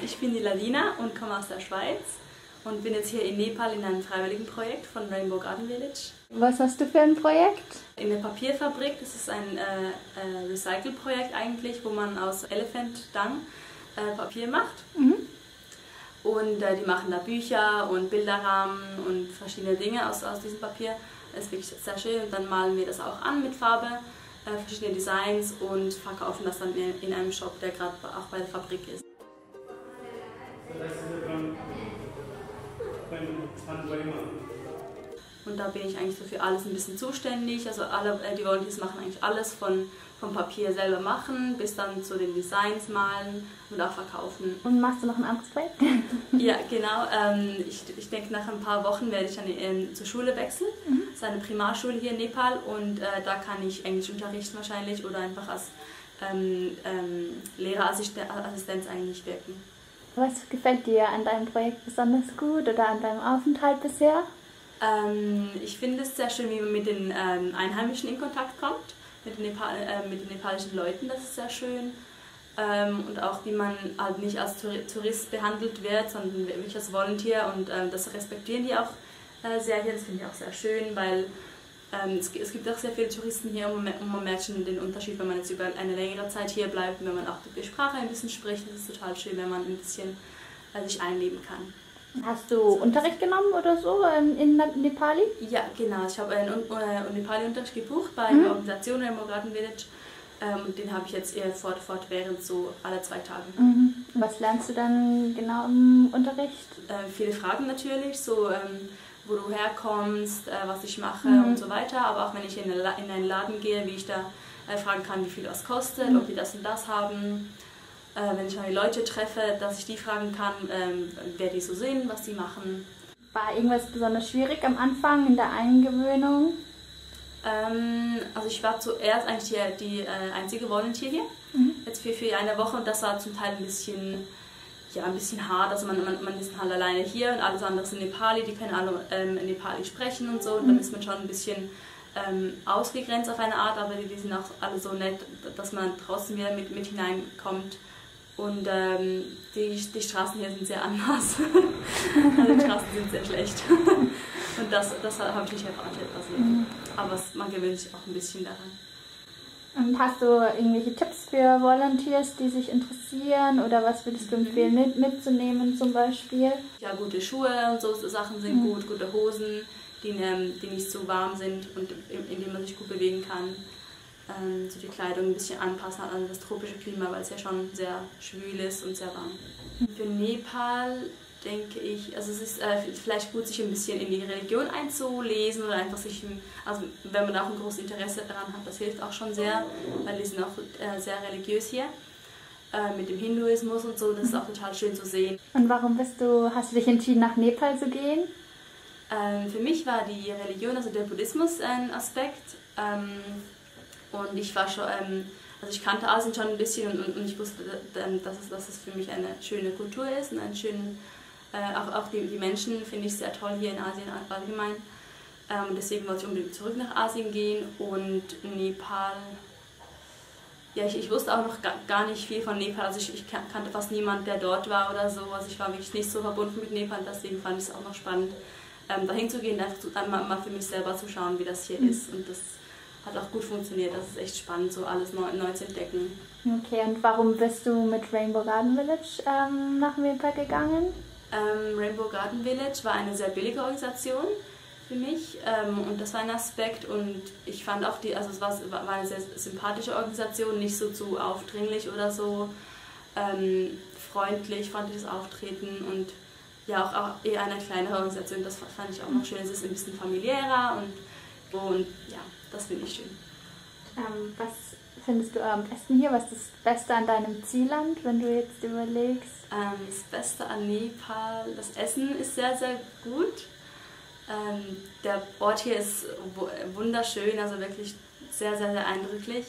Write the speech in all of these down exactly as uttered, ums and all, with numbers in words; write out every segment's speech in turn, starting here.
ich bin die Ladina und komme aus der Schweiz und bin jetzt hier in Nepal in einem freiwilligen Projekt von Rainbow Garden Village. Was hast du für ein Projekt? In der Papierfabrik, das ist ein äh, äh, Recycle-Projekt eigentlich, wo man aus Elephant Dung äh, Papier macht. Mhm. Und äh, die machen da Bücher und Bilderrahmen und verschiedene Dinge aus, aus diesem Papier. Das ist wirklich sehr schön und dann malen wir das auch an mit Farbe, äh, verschiedene Designs und verkaufen das dann in, in einem Shop, der gerade auch bei der Fabrik ist. Und da bin ich eigentlich so für alles ein bisschen zuständig. Also alle, die Volunteers machen eigentlich alles von vom Papier selber machen bis dann zu den Designs malen und auch verkaufen. Und machst du noch ein anderes Projekt? Ja, genau. Ähm, ich, ich denke, nach ein paar Wochen werde ich dann ähm, zur Schule wechseln. Mhm. Das ist eine Primarschule hier in Nepal und äh, da kann ich Englisch unterrichten wahrscheinlich oder einfach als ähm, ähm, Lehrerassistenz eigentlich wirken. Was gefällt dir an deinem Projekt besonders gut oder an deinem Aufenthalt bisher? Ähm, ich finde es sehr schön, wie man mit den ähm, Einheimischen in Kontakt kommt, mit den, Nepal äh, mit den nepalischen Leuten, das ist sehr schön. Ähm, und auch wie man halt nicht als Tourist behandelt wird, sondern wirklich als Volunteer und ähm, das respektieren die auch äh, sehr hier, das finde ich auch sehr schön, weil ähm, es, es gibt auch sehr viele Touristen hier und man, und man merkt schon den Unterschied, wenn man jetzt über eine längere Zeit hier bleibt und wenn man auch die Sprache ein bisschen spricht, das ist total schön, wenn man ein bisschen äh, sich einleben kann. Hast du Unterricht genommen oder so in, in Nepali? Ja, genau. Ich habe einen, einen Nepali-Unterricht gebucht bei mhm. der Organisation Rainbow Garden Village ähm, und den habe ich jetzt eher fort, fortwährend so alle zwei Tage. Mhm. Was lernst du dann genau im Unterricht? Äh, viele Fragen natürlich, so ähm, wo du herkommst, äh, was ich mache mhm. und so weiter, aber auch wenn ich in, eine, in einen Laden gehe, wie ich da äh, fragen kann, wie viel das kostet, mhm. ob die das und das haben. Äh, wenn ich mal die Leute treffe, dass ich die fragen kann, ähm, wer die so sind, was die machen. War irgendwas besonders schwierig am Anfang in der Eingewöhnung? Ähm, also ich war zuerst eigentlich die, die äh, einzige Volunteer hier, mhm. jetzt für, für eine Woche und das war zum Teil ein bisschen, ja, ein bisschen hart. Also man, man, man ist halt alleine hier und alles andere sind Nepali, die können alle ähm, Nepali sprechen und so und mhm. dann ist man schon ein bisschen ähm, ausgegrenzt auf eine Art, aber die, die sind auch alle so nett, dass man trotzdem wieder mit, mit hineinkommt. Und ähm, die, die Straßen hier sind sehr anders. Also die Straßen sind sehr schlecht. Und das, das habe ich nicht erwartet. Also, mhm. Aber es, man gewöhnt sich auch ein bisschen daran. Und hast du irgendwelche Tipps für Volunteers, die sich interessieren? Oder was würdest du empfehlen, mit, mitzunehmen zum Beispiel? Ja, gute Schuhe und so Sachen sind mhm. gut, gute Hosen, die, die nicht zu warm sind und in, in denen man sich gut bewegen kann. Ähm, so die Kleidung ein bisschen anpassen an das tropische Klima, weil es ja schon sehr schwül ist und sehr warm. Für Nepal denke ich, also es ist äh, vielleicht gut, sich ein bisschen in die Religion einzulesen oder einfach sich, also wenn man auch ein großes Interesse daran hat, das hilft auch schon sehr, weil die sind auch äh, sehr religiös hier. Äh, mit dem Hinduismus und so, das ist auch total schön zu sehen. Und warum bist du, hast du dich entschieden, nach Nepal zu gehen? Ähm, für mich war die Religion, also der Buddhismus, ein Aspekt. Ähm, Und ich war schon, ähm, also ich kannte Asien schon ein bisschen und, und ich wusste, dass es, dass es für mich eine schöne Kultur ist und einen schönen, äh, auch, auch die, die Menschen finde ich sehr toll hier in Asien allgemein. Ähm, deswegen wollte ich unbedingt zurück nach Asien gehen und Nepal, ja ich, ich wusste auch noch gar, gar nicht viel von Nepal, also ich, ich kannte fast niemanden, der dort war oder so, also ich war wirklich nicht so verbunden mit Nepal, deswegen fand ich es auch noch spannend, ähm, dahin zu gehen, einfach zu, einmal mal für mich selber zu schauen, wie das hier mhm. ist und das hat auch gut funktioniert, das ist echt spannend, so alles neu, neu zu entdecken. Okay, und warum bist du mit Rainbow Garden Village ähm, nach Nepal gegangen? Ähm, Rainbow Garden Village war eine sehr billige Organisation für mich ähm, und das war ein Aspekt und ich fand auch, die, also es war, war eine sehr sympathische Organisation, nicht so zu aufdringlich oder so, ähm, freundlich, freundliches Auftreten und ja auch, auch eher eine kleinere Organisation, das fand ich auch noch schön, es ist ein bisschen familiärer und, und ja. Das finde ich schön. Ähm, was findest du am besten hier? Was ist das Beste an deinem Zielland, wenn du jetzt überlegst? Ähm, das Beste an Nepal, das Essen ist sehr, sehr gut. Ähm, der Ort hier ist wunderschön, also wirklich sehr, sehr, sehr eindrücklich.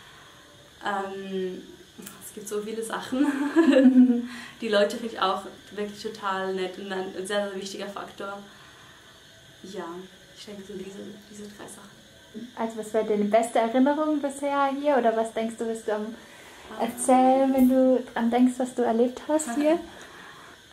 Ähm, es gibt so viele Sachen. Die Leute finde ich auch wirklich total nett und ein sehr, sehr wichtiger Faktor. Ja, ich denke so diese, diese drei Sachen. Also was wäre deine beste Erinnerung bisher hier oder was denkst du, wirst du am erzählen, wenn du dran denkst, was du erlebt hast hier?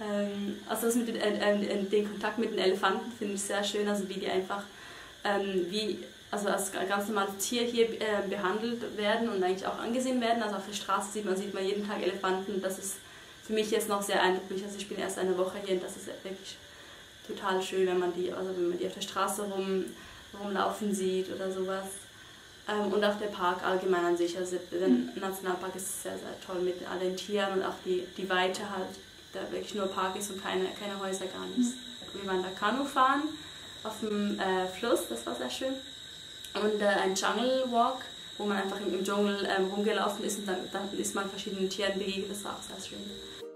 Ähm, also das mit den, äh, den Kontakt mit den Elefanten finde ich sehr schön, also wie die einfach ähm, wie, also als ganz normales Tier hier äh, behandelt werden und eigentlich auch angesehen werden. Also auf der Straße sieht man, sieht man jeden Tag Elefanten. Das ist für mich jetzt noch sehr eindrücklich. Also ich bin erst eine Woche hier und das ist wirklich total schön, wenn man die, also wenn man die auf der Straße rum, rumlaufen sieht oder sowas. Ähm, und auch der Park allgemein an sich. Also der Nationalpark ist sehr, sehr toll mit all den Tieren und auch die, die Weite halt, da wirklich nur Park ist und keine, keine Häuser, gar nichts. Wir waren da Kanu fahren auf dem äh, Fluss, das war sehr schön. Und äh, ein Jungle Walk, wo man einfach im, im Dschungel ähm, rumgelaufen ist und dann, dann ist man verschiedenen Tieren begegnet, das war auch sehr schön.